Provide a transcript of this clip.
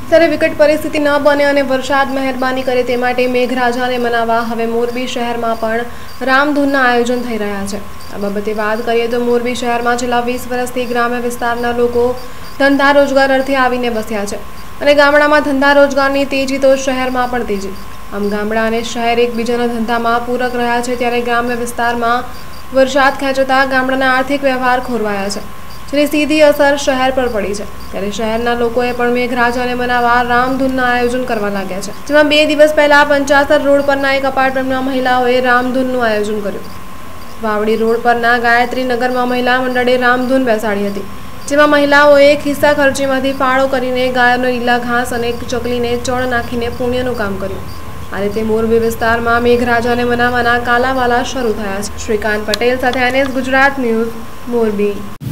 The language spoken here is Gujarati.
ત્યારે વિકટ પરિસ્થિતિ ન બને અને વરસાદ મહેરબાની કરે તે માટે મેઘરાજાને મનાવવા હવે મોરબી શહેરમાં પણ રામધૂનના આયોજન થઈ રહ્યા છે। આ બાબતે વાત કરીએ તો મોરબી શહેરમાં છેલ્લા 20 વર્ષથી ગ્રામ્ય વિસ્તારના લોકો ધંધા રોજગાર અર્થે આવીને બસ્યા છે અને ગામડામાં ધંધા રોજગારની તેજી તો શહેરમાં પણ તેજી। આમ ગામડા અને શહેર એકબીજાના ધંધામાં પૂરક રહ્યા છે, ત્યારે ગ્રામ્ય વિસ્તારમાં વરસાદ ખેંચતા ગામડાના આર્થિક વ્યવહાર ખોરવાયા છે, જેની સીધી અસર શહેર પર પડી છે। ત્યારે શહેરના લોકોએ પણ મેઘરાજાને મનાવવા રામધૂનના આયોજન કરવા લાગ્યા છે, જેમાં 2 દિવસ પહેલા 75 રોડ પરના એક અપાર્ટમેન્ટમાં મહિલાઓએ રામધૂનનું આયોજન કર્યું। વાવડી રોડ પરના ગાયત્રી નગરમાં મહિલા મંડળે રામધૂન બેસાડી હતી, જેમાં મહિલાઓએ ખિસ્સા ખર્ચીમાંથી ફાળો કરીને ગાયોને લીલા ઘાસ અને ચકલીને ચણ નાખીને પુણ્યનું કામ કર્યું। આ રીતે મોરબી વિસ્તારમાં મેઘરાજાને મનાવવાના કાલાવાલા શરૂ થયા છે। શ્રીકાંત પટેલ સાથે NS ગુજરાત ન્યૂઝ, મોરબી।